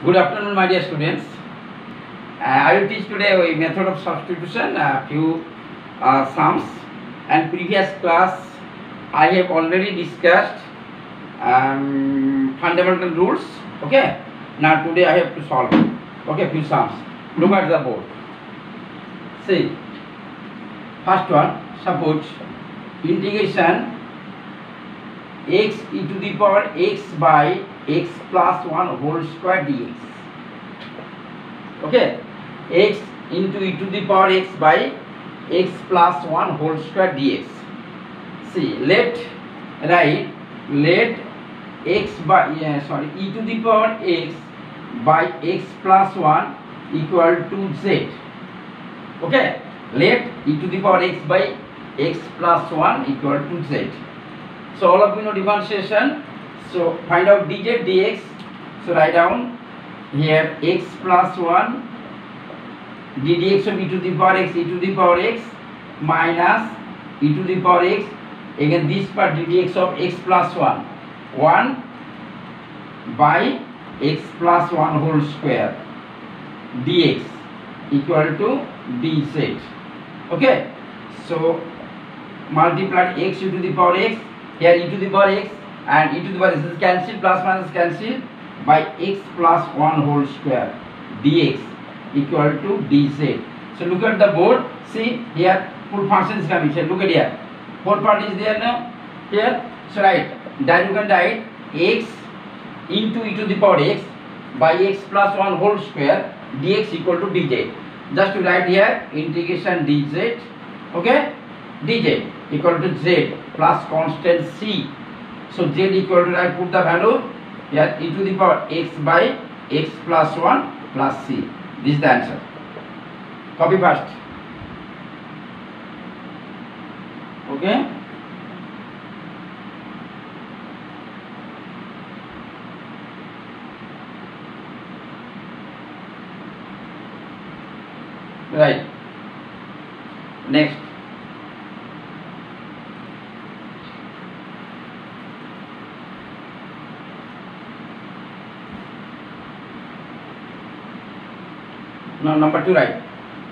Good afternoon, my dear students. I will teach today a method of substitution, a few sums. And previous class, I have already discussed fundamental rules. Okay. Now today I have to solve. Okay, few sums. Look at the board. See, first one. Suppose integration x e to the power x by x plus 1 whole square dx. Okay, x into e to the power x by x plus 1 whole square dx. See, let x by e to the power x by x plus 1 equal to z. Okay, let e to the power x by x plus 1 equal to z. So all of you know differentiation. So find out dz dx. So write down here x plus 1 ddx of e to the power x minus e to the power x. Again this part ddx of x plus 1 by x plus 1 whole square dx equal to dz. Okay. So multiply x e to the power x. Here e to the power x and e to the power x is cancelled, plus minus cancelled, by x plus 1 whole square dx equal to dz. So look at the board. See here full function is coming. Here look at here. Fourth part is there now. Here. So write. Then you can write x into e to the power x by x plus 1 whole square dx equal to dz. Just to write here integration dz. Okay. dz equal to z plus constant c. So z equal to, I put the value here e to the power x by x plus 1 plus c. This is the answer. Copy first. Okay. Right. Next. Now number 2 right.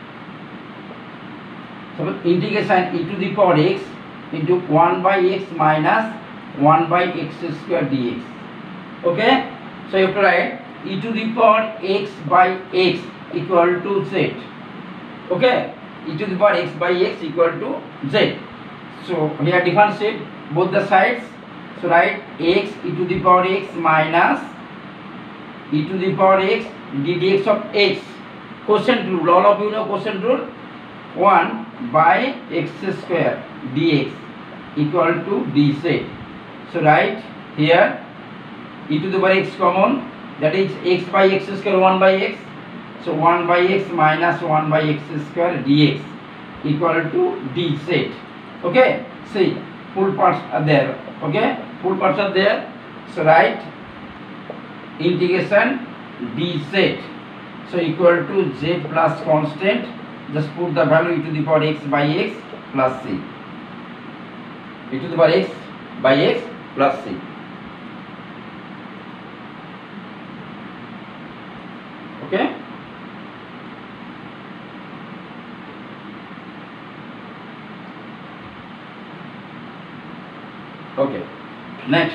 So integration e to the power x into 1 by x minus 1 by x square dx. Okay. So you have to write e to the power x by x equal to z. Okay. E to the power x by x equal to z. So here differentiate both the sides. So write x e to the power x minus e to the power x ddx of x. Quotient rule, all of you know quotient rule. 1 by x square dx equal to dz. So write here e to the power x common, that is x by x square 1 by x. So 1 by x minus 1 by x square dx equal to dz. Okay. See, full parts are there. Okay, full parts are there. So write integration dz. So equal to z plus constant. Just put the value e to the power x by x plus c. E to the power x by x plus c. Okay. Okay. Next.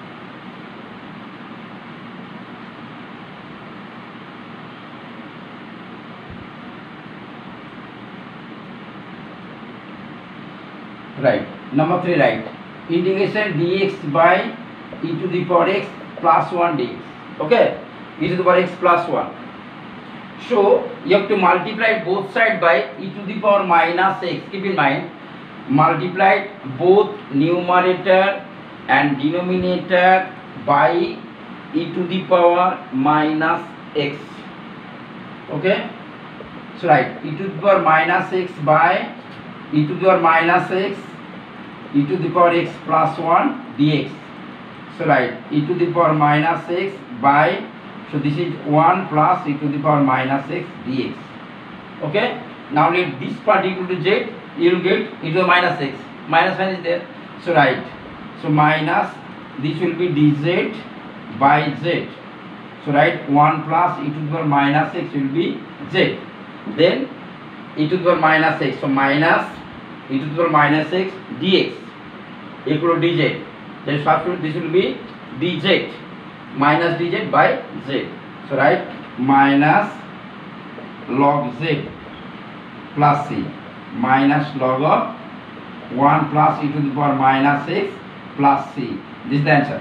Right. Number 3 right. Integration dx by e to the power x plus 1 dx. Okay. E to the power x plus 1. So you have to multiply both sides by e to the power minus x. Keep in mind, multiply both numerator and denominator by e to the power minus x. Okay. So right, e to the power minus x by e to the power minus x e to the power x plus 1 dx. So right, e to the power minus x by, so this is 1 plus e to the power minus x dx. Okay. Now let this part equal to z, you will get e to the minus x. Minus 1 is there. So right. So minus, this will be dz by z. So write 1 plus e to the power minus x will be z. Then e to the power minus x. So minus e to the power minus x dx equal to dz. Then substitute this will be dz minus dz by z. So write minus log z plus c minus log of 1 plus e to the power minus x plus c. This is the answer.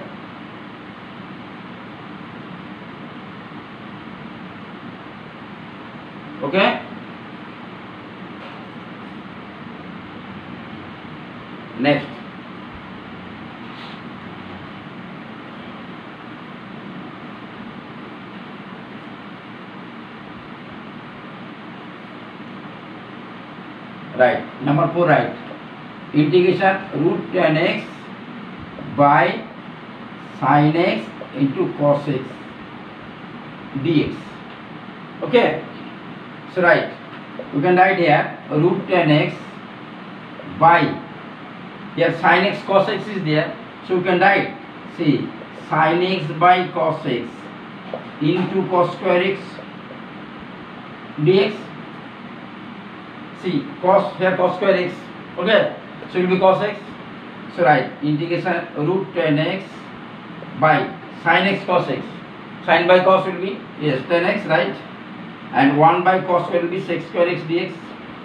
Okay. Next. Right. Number 4, right. Integration root 10x by sin x into cos x dx. Okay. So right. You can write here root 10x by, here sin x cos x is there. So you can write, see, sin x by cos x into cos square x dx. See, cos, here cos square x. Okay, so it will be cos x. So right, integration root 10x by sin x cos x. Sin by cos will be, yes, 10x, right? And 1 by cos will be sec square x dx.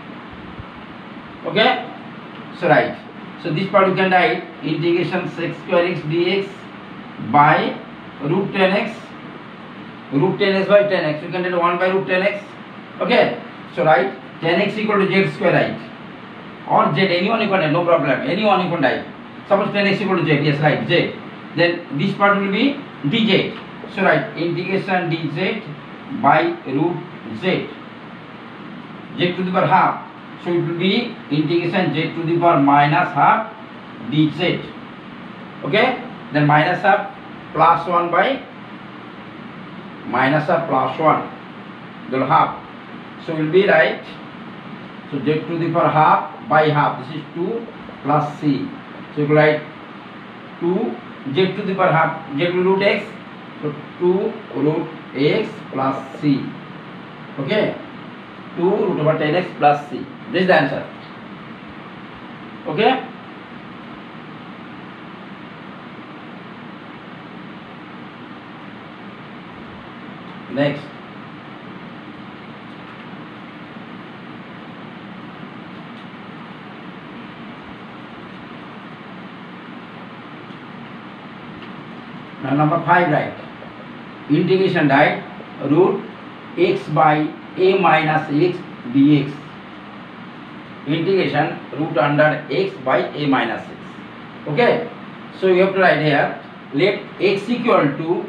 Okay, so right. So this part you can write integration sec square x dx by root 10x. Root 10x by 10x. You can write 1 by root 10x. Okay, so right. 10x equal to z square, right? Or z, anyone you can write, no problem. Anyone you can write. Suppose 10x equal to z, yes, right, z. Then this part will be dz. So right, integration dz by root z. Z to the power half. So it will be integration z to the power minus half dz. Okay? Then minus half plus 1 by minus half plus 1. The half. So will be right. So z to the power half by half. This is 2 plus c. So you can write 2 z to the power half. Z will root x. So 2 root x plus c. Okay. 2 root over 10x plus c. This is the answer. Okay. Next. Now number 5, right. Integration, right, root x by a minus x dx. Integration root under x by a minus x. Okay. So you have to write here, let x equal to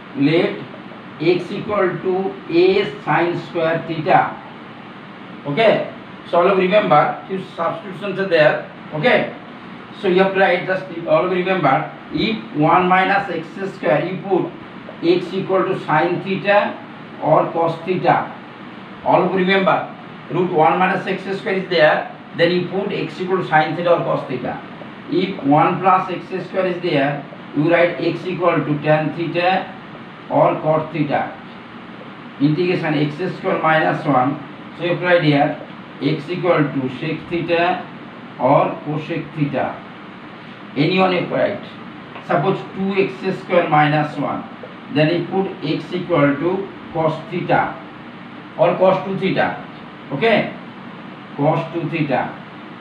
a sin square theta. Okay. So all of remember, few substitutions are there. Okay. So you have to write, just all of remember, if 1 minus x square, you put x equal to sin theta or cos theta. All of remember, root 1 minus x square is there, then you put x equal to sin theta or cos theta. If 1 plus x square is there, you write x equal to tan theta or cos theta. Integration x square minus 1. So you have to write here x equal to sec theta or cosec theta. Anyone you write. Suppose 2x square minus 1. Then you put x equal to cos theta or cos 2 theta. Okay? Cos 2 theta.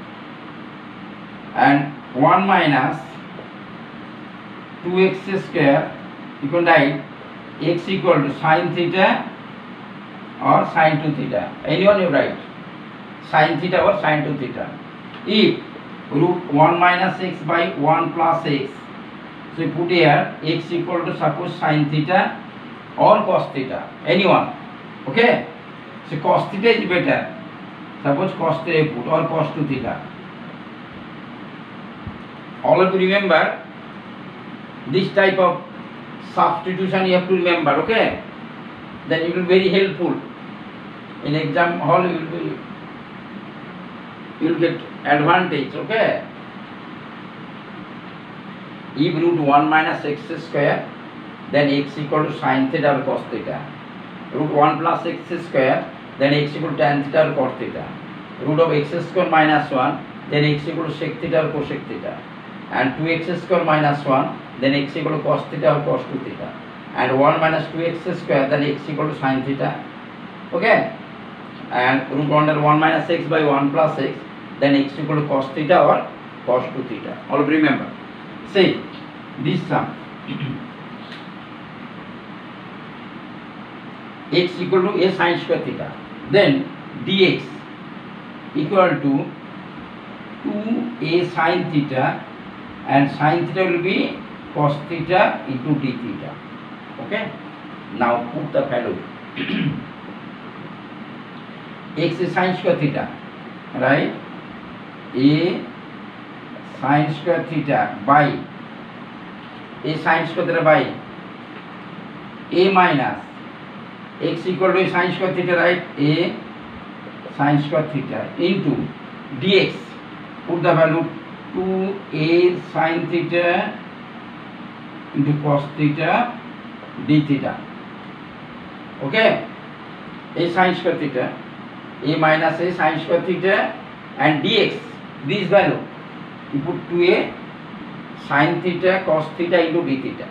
And 1 minus 2x square, you can write x equal to sin theta or sin 2 theta. Anyone you write. Sin theta or sin 2 theta. If root 1 minus x by 1 plus x, so you put here x equal to suppose sin theta or cos theta. Anyone. Okay? So cos theta is better. Suppose cos theta you put or cos 2 theta. All of you remember this type of substitution you have to remember. Okay? Then it will be very helpful. In exam hall you will get advantage. Okay? If root 1 minus x square then x equal to sin theta or cos theta. Root 1 plus x square, then x equal to tan theta or cos theta. Root of x square minus 1, then x equal to sec theta or cosec theta. And 2x square minus 1, then x equal to cos theta or cos 2 theta. And 1 minus 2x square, then x equal to sin theta. Okay? And root under 1 minus x by 1 plus x, then x equal to cos theta or cos 2 theta. All remember. See, this sum. X equal to a sin square theta. Then dx equal to 2a sin theta, and sin theta will be cos theta into d theta. Okay? Now put the value. X is sin square theta, right? A sin square theta by a sin square theta by a minus x equal to a sin square theta, right? A sin square theta into dx. Put the value 2a sin theta into cos theta d theta. Okay? A sin square theta, a minus a sin square theta, and dx, this value you put 2a sin theta cos theta into d theta.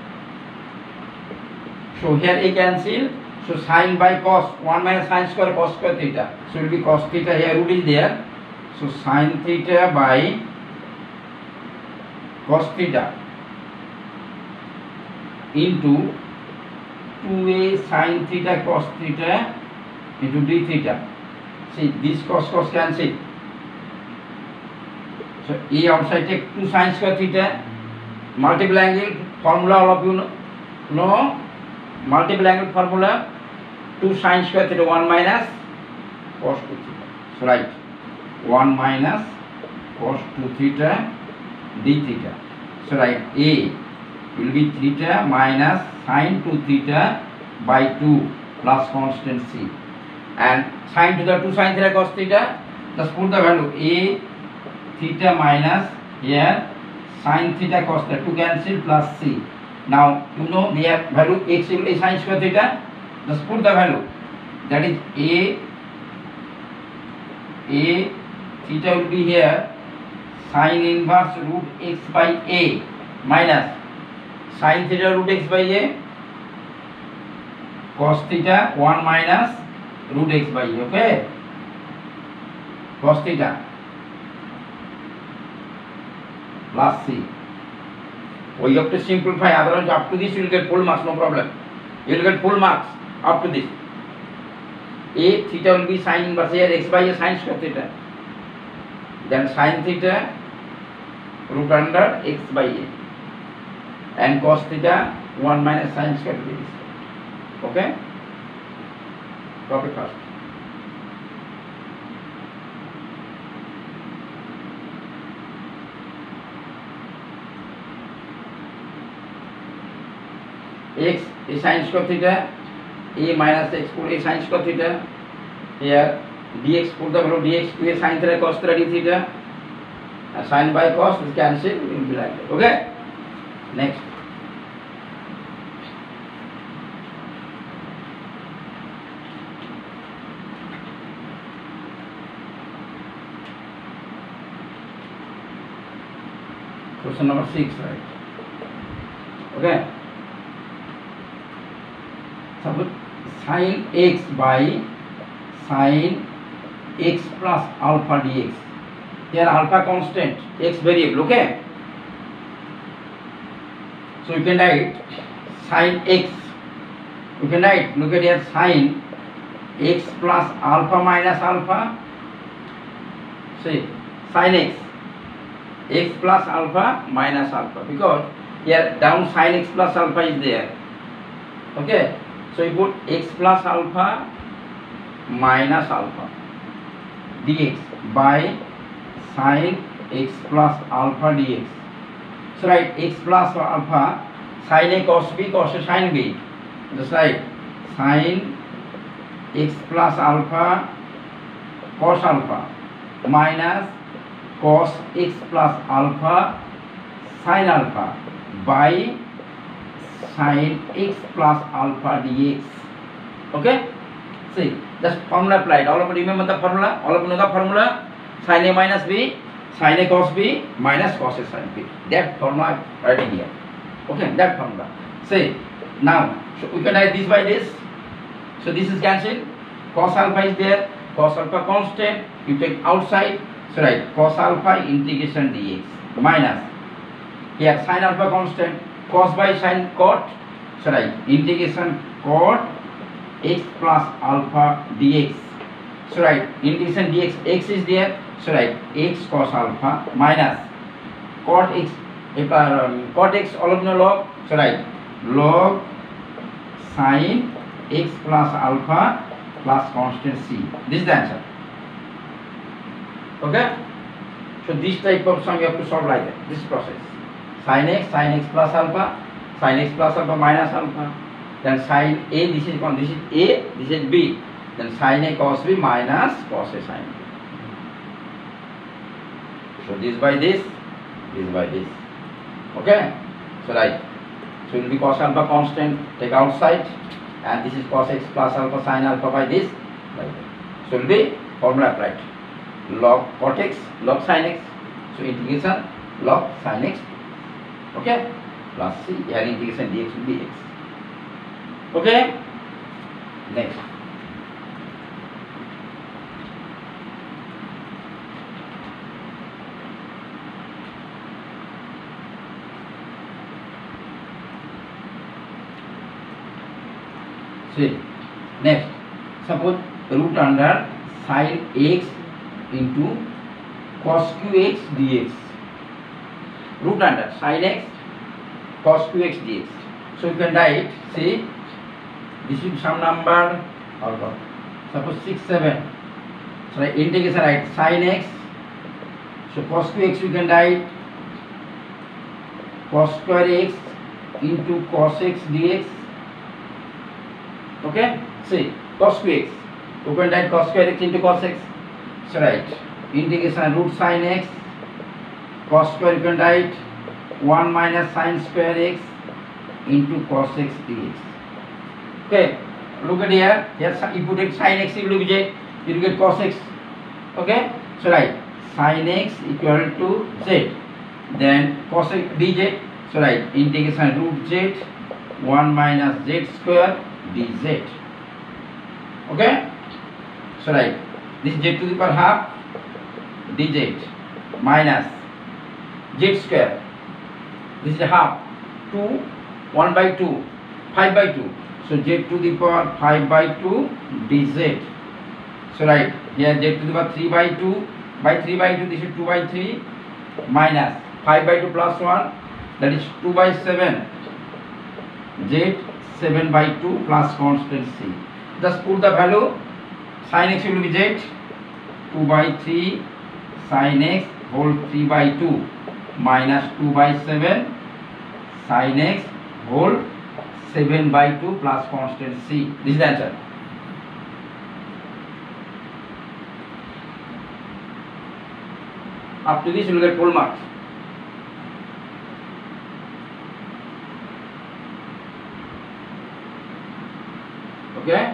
So here a cancel, so sin by cos, 1 minus sin square cos square theta, so it will be cos theta, here root is there, so sin theta by cos theta into 2a sin theta cos theta into d theta. See, this cos cancel. So a outside take 2 sin square theta, multiple angle formula, all of you know multiple angle formula, 2 sin square theta 1 minus cos 2 theta. So right, 1 minus cos 2 theta d theta. So right, a will be theta minus sin 2 theta by 2 plus constant c, and sin to the 2 sin theta cos theta, just put the value a theta minus here sin theta cos theta, 2 cancel plus c. Now you know their value x will be sin square theta, just put the value, that is a theta will be here sin inverse root x by a minus sin theta root x by a cos theta 1 minus root x by a. Okay, cos theta plus c. We have to simplify, otherwise up to this you will get full marks, no problem. You will get full marks up to this. A theta will be sin inverse here x by a sin square theta, then sin theta root under x by a, and cos theta 1 minus sin square theta. Okay? Copy first. X is sin square theta, a minus x put a sin square theta, here dx put the value dx to a sin theta cos theta d theta, and sin by cos is cancel, it will be like that. Okay? Next. Question number 6, right? Okay. Suppose sin x by sin x plus alpha dx. Here alpha constant, x variable. Okay. So you can write sin x. You can write, look at here, sin x plus alpha minus alpha. See, sin x plus alpha minus alpha, because here down sin x plus alpha is there. Okay, so you put x plus alpha minus alpha dx by sin x plus alpha dx. So write x plus alpha sin a cos b cos a sin b. Just write sin x plus alpha cos alpha minus cos x plus alpha sin alpha by sin x plus alpha dx. Okay, see, just formula applied. All of you remember the formula? All of you know the formula? Sin a minus b, sin a cos b minus cos a sin b. That formula I'm writing here. Okay, that formula. See, now so we can write this by this. So this is cancelled. Cos alpha is there. Cos alpha constant. You take outside. So right, cos alpha integration dx minus here sin alpha constant. Cos by sin cot. So right, integration cot x plus alpha dx. So right, integration dx, x is there. So right, x cos alpha minus cot x, cot x all of you know log. So right, log sin x plus alpha plus constant c. This is the answer. Okay. So this type of sum you have to solve like that. This process. Sin x plus alpha, sin x plus alpha minus alpha. Then sin a, this is A, this is b. Then sin a cos b minus cos a sin b. So this by this by this. Okay. So right. So it will be cos alpha constant, take outside, and this is cos x plus alpha sin alpha by this. Like that. So it will be formula applied. Log cot x, log sin x. So integration log sin x. Okay. Plus c. Here integration dx will be x. Okay. Next. See. Next. Suppose root under sin x into cos qx dx. Root under sin x cos qx dx. So you can write, see, this is some number or suppose 6, 7. So integration right sin x. So cos qx you can write cos square x into cos x dx. Okay, see cos qx. You can write cos square x into cos x. So right, integration root sin x cos square you can write 1 minus sin square x into cos x dx. Okay, look at here. Here you put it sin x, you will get cos x. Okay, so right, sin x equal to z. Then cos x dz. So right, integration root z 1 minus z square dz. Okay, so right, this is z to the power half dz minus z square. This is half 2 1 by 2 5 by 2. So z to the power 5 by 2 dz. So right, here z to the power 3 by 2 by 3 by 2. This is 2 by 3 minus 5 by 2 plus 1. That is 2 by 7. Z 7 by 2 plus constant c. Just put the value. Sin x will be z 2 by 3 sin x whole 3 by 2 minus 2 by 7 sin x whole 7 by 2 plus constant c. This is the answer. Up to this you will get full marks. Okay.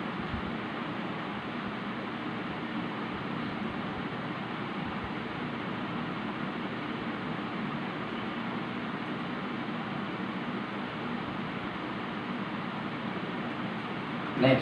Next.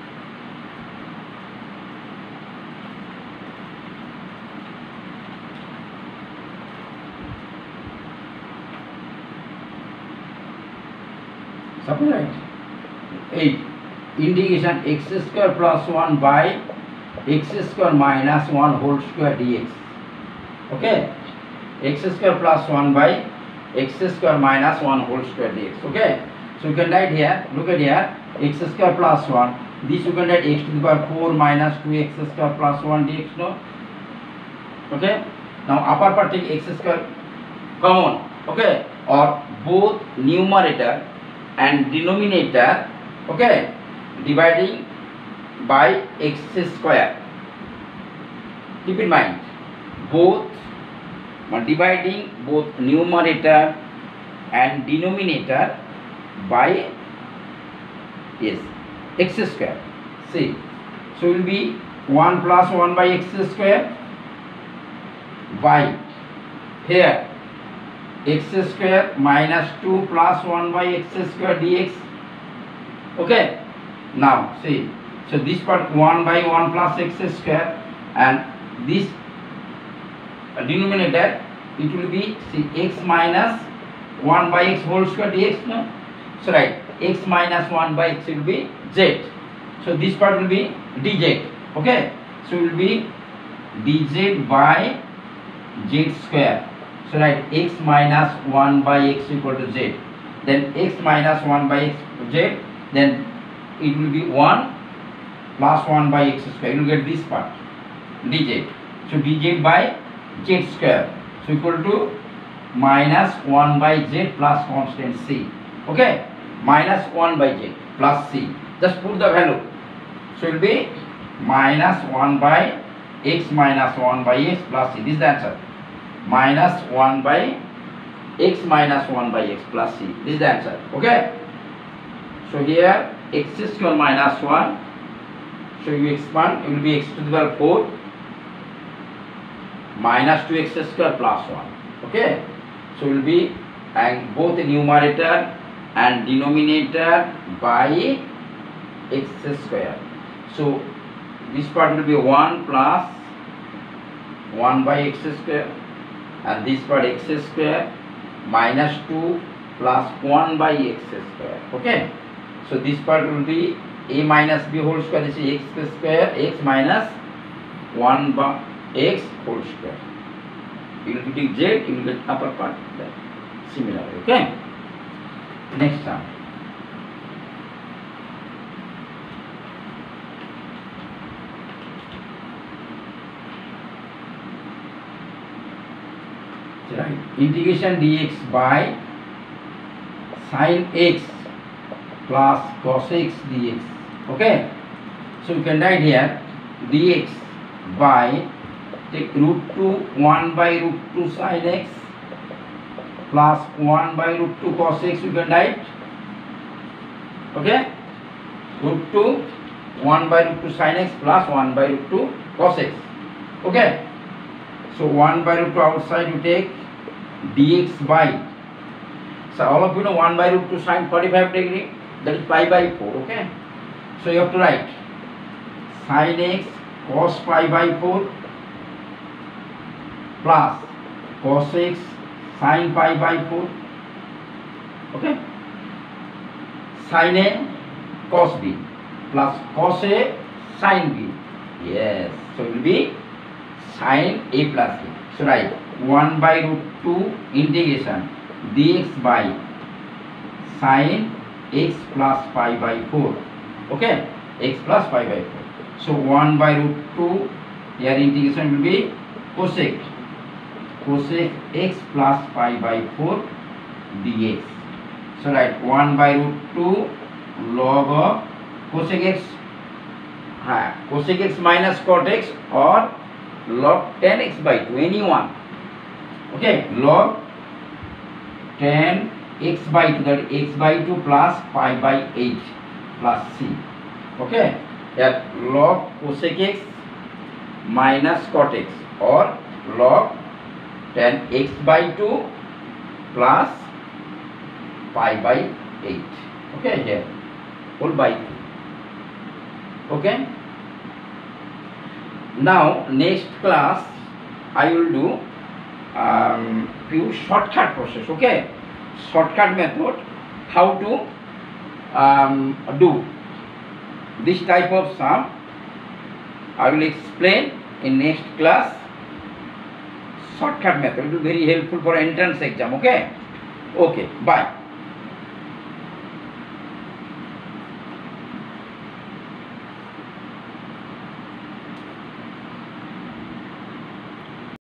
Suppose right. 8. Integration x square plus 1 by x square minus 1 whole square dx. Okay. X square plus 1 by x square minus 1 whole square dx. Okay. So you can write here, look at here, x square plus 1. This you can write x to the power 4 minus 2x square plus 1 dx. No? Okay. Now upper part take x square common. Okay. Or both numerator and denominator. Okay. Dividing by x square. Keep in mind, both dividing both numerator and denominator by yes x square. See, so it will be 1 plus 1 by x square by here x square minus 2 plus 1 by x square dx. Okay, now see, so this part 1 by 1 plus x square, and this denominator it will be, see, x minus 1 by x whole square dx, no? So right, x minus 1 by x will be z. So this part will be dz. Okay, so it will be dz by z square. So right, x minus 1 by x equal to z. Then x minus 1 by x z. Then it will be 1 plus 1 by x square. You will get this part dz. So dz by z square. So equal to minus 1 by z plus constant c. Okay, minus 1 by z plus c. Just put the value. So it will be minus 1 by x minus 1 by x plus c. This is the answer. Minus 1 by x minus 1 by x plus c. This is the answer. Okay. So here x square minus 1. So you expand, it will be x to the power 4 minus 2x square plus 1. Okay. So it will be, and both the numerator and denominator by x square. So this part will be 1 plus 1 by x square, and this part x square minus 2 plus 1 by x square. Okay, so this part will be a minus b whole square. This is x square, x minus 1 by x whole square. You will take z, you will get upper part there. Similarly, okay. Next time. Right. Integration dx by sin x plus cos x dx. Okay. So you can write here dx by, take root 2 1 by root 2 sin x plus 1 by root 2 cos x. You can write. Okay. Root 2 1 by root 2 sin x plus 1 by root 2 cos x. Okay. So 1 by root 2 outside you take dx by, so all of you know 1 by root 2 sin 45 degree, that is pi by 4. Okay, so you have to write sin x cos pi by 4 plus cos x sin pi by 4. Okay, sin a cos b plus cos a sin b. Yes, so it will be sin a plus b. So write 1 by root 2 integration dx by sin x plus pi by 4. Okay, x plus pi by 4. So 1 by root 2, here integration will be cosec x plus pi by 4 dx. So write 1 by root 2 log of cosec x minus cot x, or log 10x by 2, anyone. Okay, log 10x by 2, that is x by 2 plus pi by 8 plus c. Okay, that log cosec x minus cot x, or log 10x by 2 plus pi by 8. Okay, here whole by 2. Okay. Now next class I will do few shortcut process. Okay, shortcut method, how to do this type of sum. I will explain in next class. Shortcut method will be very helpful for entrance exam. Okay, bye.